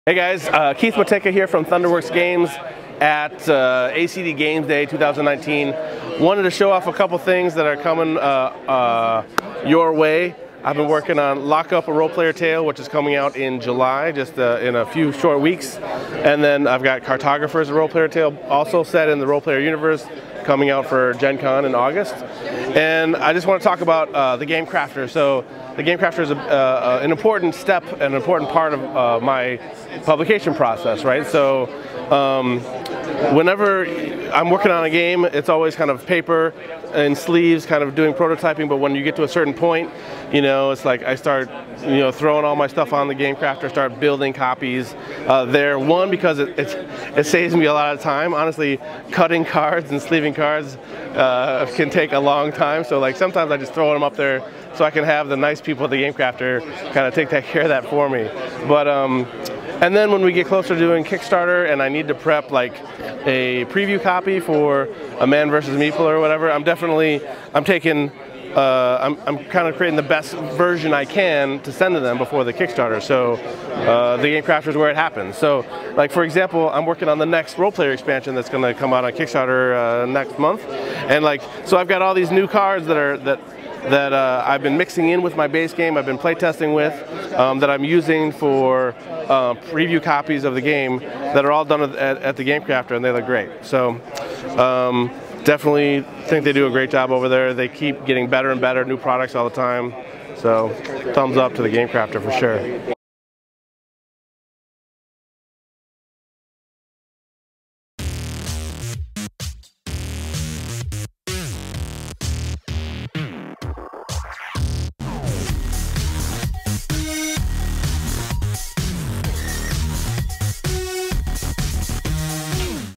Hey guys, Keith Matejka here from Thunderworks Games at ACD Games Day 2019. Wanted to show off a couple things that are coming your way. I've been working on Lockup, a role-player tale, which is coming out in July, just in a few short weeks. And then I've got Cartographers, a role-player tale, also set in the role-player universe, coming out for Gen Con in August. And I just want to talk about the Game Crafter. So the Game Crafter is an important step, an important part of my publication process, right? So whenever I'm working on a game, it's always kind of paper and sleeves, kind of doing prototyping, but when you get to a certain point, you know, it's like I start, you know, throwing all my stuff on the Game Crafter, start building copies there. One, because it saves me a lot of time. Honestly, cutting cards and sleeving cards can take a long time, so like sometimes I just throw them up there so I can have the nice people at the Game Crafter kind of take care of that for me. But and then when we get closer to doing Kickstarter and I need to prep like a preview copy for a Man vs. Meeple or whatever, I'm taking I'm kind of creating the best version I can to send to them before the Kickstarter. So the Game Crafter is where it happens. So like for example, I'm working on the next role-player expansion that's going to come out on Kickstarter next month, and like so I've got all these new cards that I've been mixing in with my base game, I've been playtesting with, that I'm using for preview copies of the game that are all done at the Game Crafter, and they look great. So definitely think they do a great job over there. They keep getting better and better, new products all the time. So thumbs up to the Game Crafter for sure.